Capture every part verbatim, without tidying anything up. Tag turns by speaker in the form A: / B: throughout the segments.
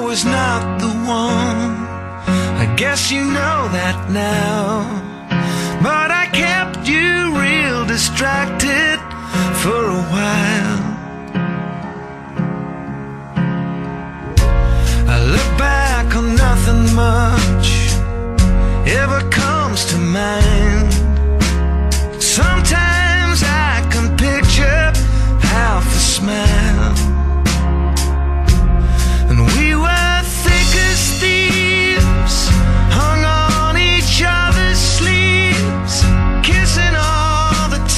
A: was not the one. I guess you know that now. But I kept you real distracted for a while. I look back on nothing much ever comes to mind. Sometimes I can picture half a smile. And we were thick as thieves, hung on each other's sleeves, kissing all the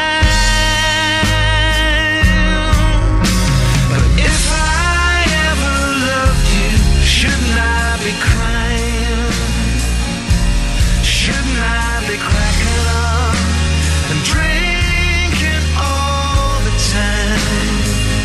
A: time. But if I ever loved you, shouldn't I be crying? Shouldn't I be cracking up and drinking all the time?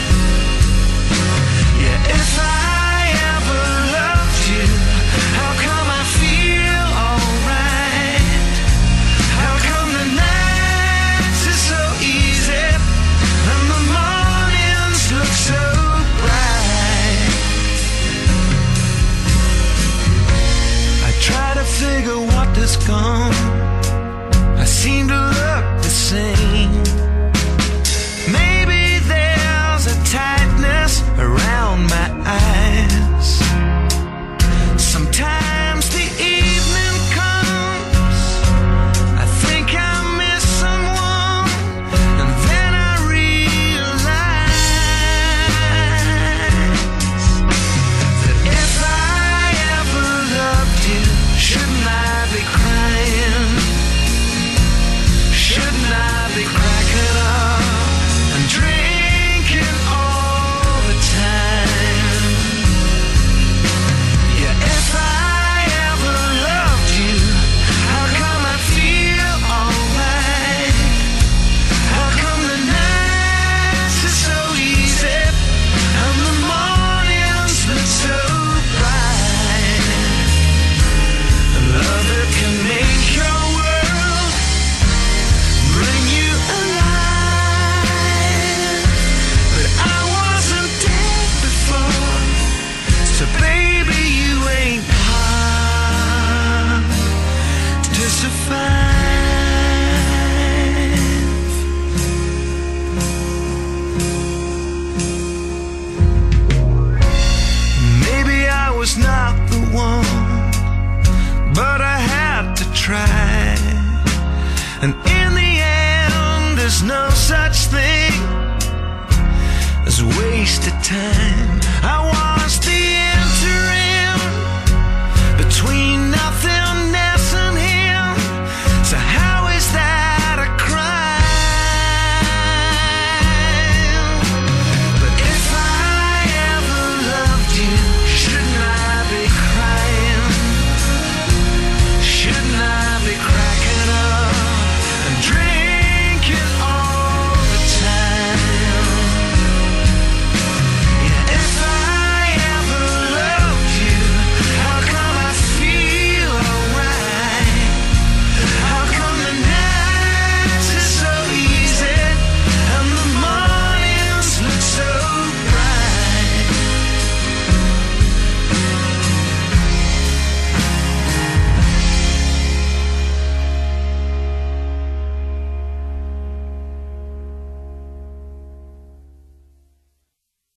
A: Yeah, if I ever loved you, how come I feel alright? How come the nights are so easy and the mornings look so bright? I try to figure what is gone. I seem to look the same. Maybe there's a tightness around my eyes. Sometimes the evening comes, I think I miss someone, and then I realize that if I ever loved you, shouldn't I be crying? Shouldn't I be cracking up and drinking all the time? Yeah, if I ever loved you, how come I feel alright? How come the nights are so easy and the mornings look so bright? A love that can make your world, bring you alive. But I wasn't dead before, so baby you ain't hard to survive. Maybe I was not the one, but I had to try. And in the end, there's no such thing as wasted time. I was the interim between